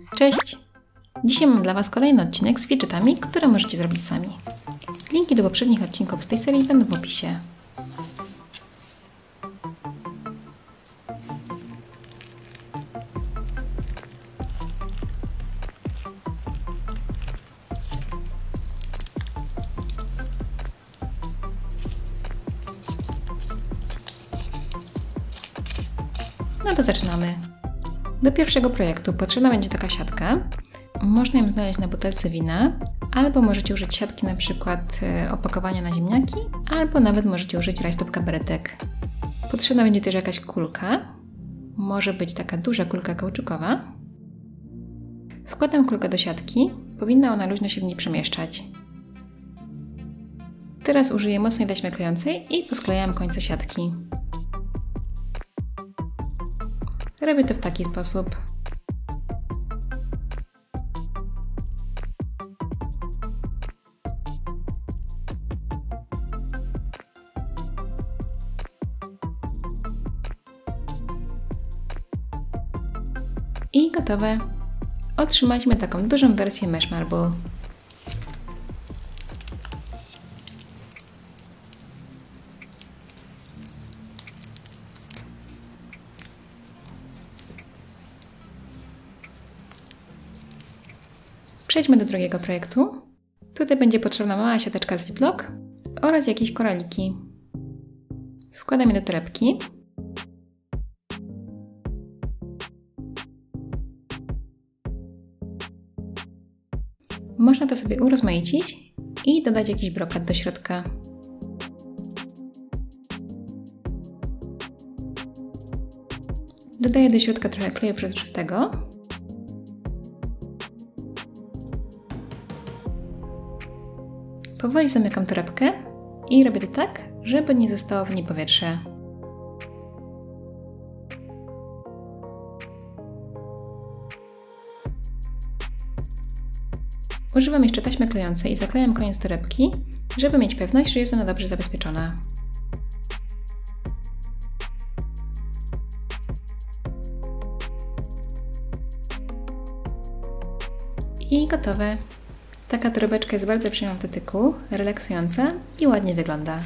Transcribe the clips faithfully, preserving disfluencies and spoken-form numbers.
Cześć! Dzisiaj mam dla Was kolejny odcinek z widgetami, które możecie zrobić sami. Linki do poprzednich odcinków z tej serii będą w opisie. No to zaczynamy. Do pierwszego projektu potrzebna będzie taka siatka. Można ją znaleźć na butelce wina, albo możecie użyć siatki na przykład opakowania na ziemniaki, albo nawet możecie użyć rajstop kabaretek. Potrzebna będzie też jakaś kulka. Może być taka duża kulka kauczukowa. Wkładam kulkę do siatki. Powinna ona luźno się w niej przemieszczać. Teraz użyję mocnej taśmy klejącej i posklejam końce siatki. Robię to w taki sposób. I gotowe. Otrzymaliśmy taką dużą wersję Mesh Marble. Przejdźmy do drugiego projektu. Tutaj będzie potrzebna mała siateczka z Ziploc oraz jakieś koraliki. Wkładam je do torebki. Można to sobie urozmaicić i dodać jakiś brokat do środka. Dodaję do środka trochę kleju przezroczystego. Powoli zamykam torebkę i robię to tak, żeby nie zostało w niej powietrze. Używam jeszcze taśmy klejącej i zaklejam koniec torebki, żeby mieć pewność, że jest ona dobrze zabezpieczona. I gotowe. Taka torebeczka jest bardzo przyjemna w dotyku, relaksująca i ładnie wygląda.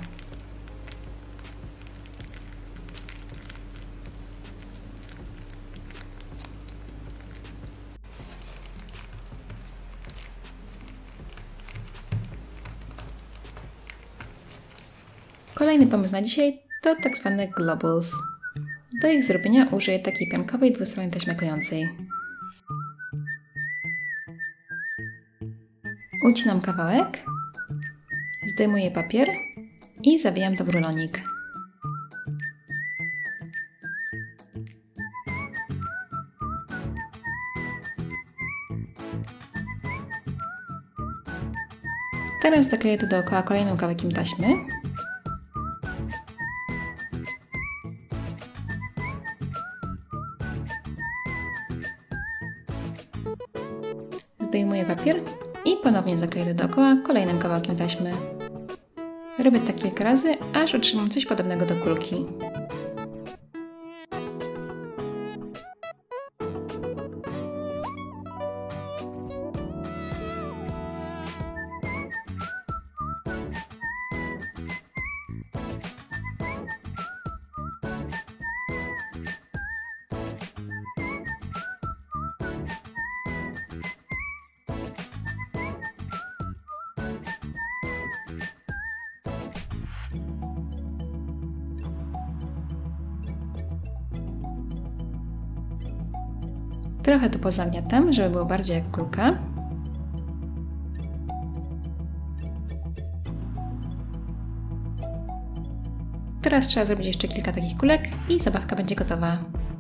Kolejny pomysł na dzisiaj to tak zwane globals. Do ich zrobienia użyję takiej piankowej dwustronnej taśmy klejącej. Ucinam kawałek, zdejmuję papier i zawijam to w rulonik. Teraz zakleję to dookoła kolejnym kawałkiem taśmy. Zdejmuję papier i ponownie zakleję to dookoła kolejnym kawałkiem taśmy. Robię tak kilka razy, aż otrzymam coś podobnego do kulki. Trochę tu pozagniatam, żeby było bardziej jak kulka. Teraz trzeba zrobić jeszcze kilka takich kulek i zabawka będzie gotowa.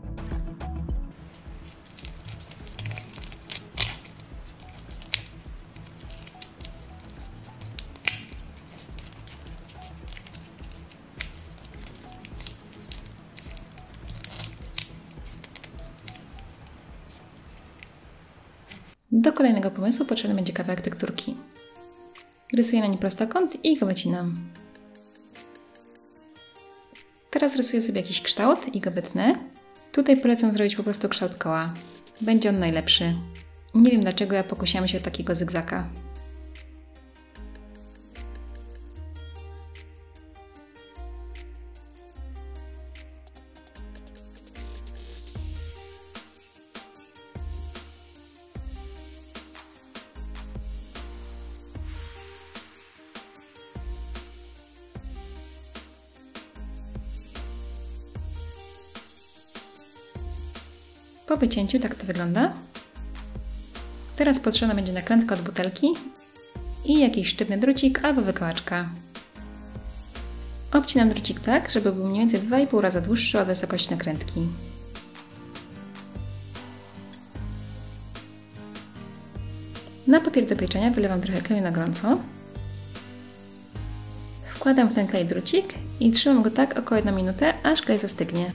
Do kolejnego pomysłu potrzebny będzie kawałek tekturki. Rysuję na nim prostokąt i go wycinam. Teraz rysuję sobie jakiś kształt i go wytnę. Tutaj polecam zrobić po prostu kształt koła. Będzie on najlepszy. Nie wiem dlaczego ja pokusiłam się o takiego zygzaka. Po wycięciu tak to wygląda. Teraz potrzebna będzie nakrętka od butelki i jakiś sztywny drucik albo wykałaczka. Obcinam drucik tak, żeby był mniej więcej dwa i pół razy dłuższy od wysokości nakrętki. Na papier do pieczenia wylewam trochę kleju na gorąco. Wkładam w ten klej drucik i trzymam go tak około jedną minutę, aż klej zastygnie.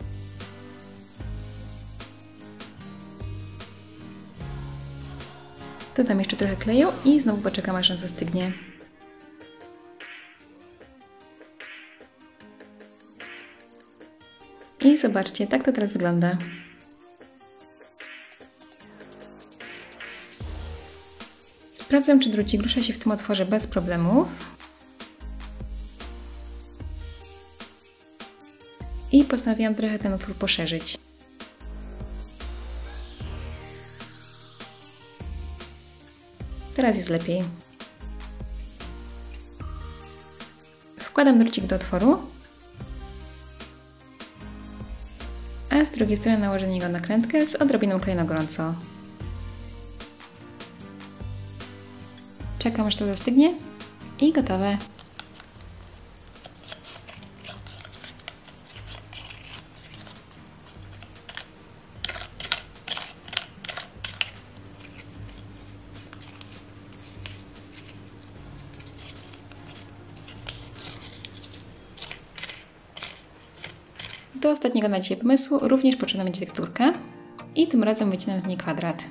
Dodam jeszcze trochę kleju i znowu poczekam, aż on zastygnie. I zobaczcie, tak to teraz wygląda. Sprawdzam, czy drucik rusza się w tym otworze bez problemów. I postanowiłam trochę ten otwór poszerzyć. Teraz jest lepiej. Wkładam drucik do otworu, a z drugiej strony nałożę na niego nakrętkę z odrobiną kleju na gorąco. Czekam, aż to zastygnie i gotowe. Do ostatniego na dzisiaj pomysłu również potrzebna będzie tekturka i tym razem wycinam z niej kwadrat.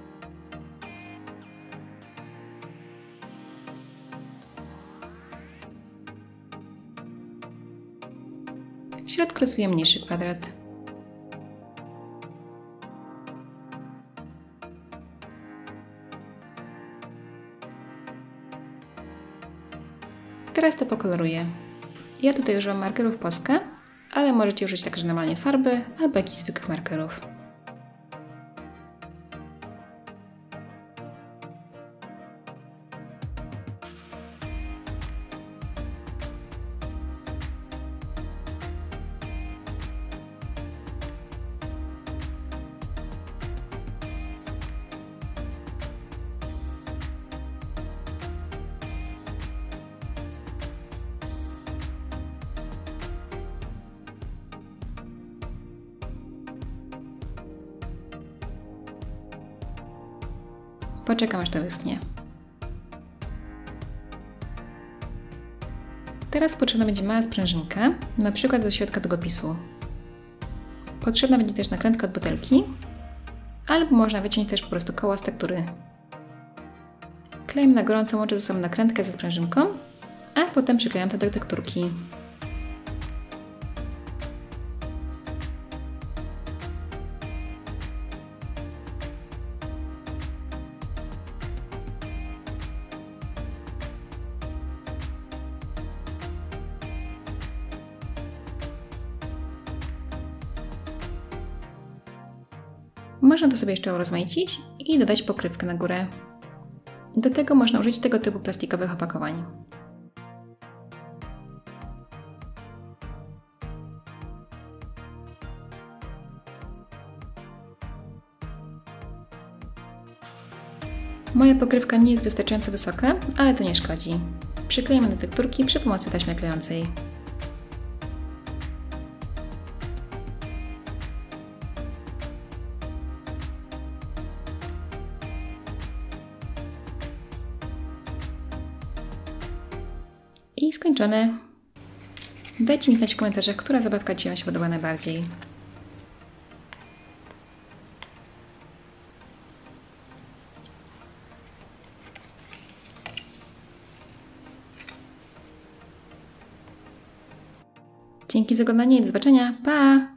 W środku rysuję mniejszy kwadrat. Teraz to pokoloruję. Ja tutaj używam markerów Posca, ale możecie użyć także normalnie farby albo jakichś zwykłych markerów. Poczekam, aż to wyschnie. Teraz potrzebna będzie mała sprężynka, na przykład do środka długopisu. Potrzebna będzie też nakrętka od butelki, albo można wyciąć też po prostu koło z tektury. Klejem na gorąco łączę ze sobą nakrętkę ze sprężynką, a potem przyklejam to do tekturki. Można to sobie jeszcze urozmaicić i dodać pokrywkę na górę. Do tego można użyć tego typu plastikowych opakowań. Moja pokrywka nie jest wystarczająco wysoka, ale to nie szkodzi. Przyklejamy do tekturki przy pomocy taśmy klejącej. I skończone. Dajcie mi znać w komentarzach, która zabawka Ci się podoba najbardziej. Dzięki za oglądanie i do zobaczenia. Pa!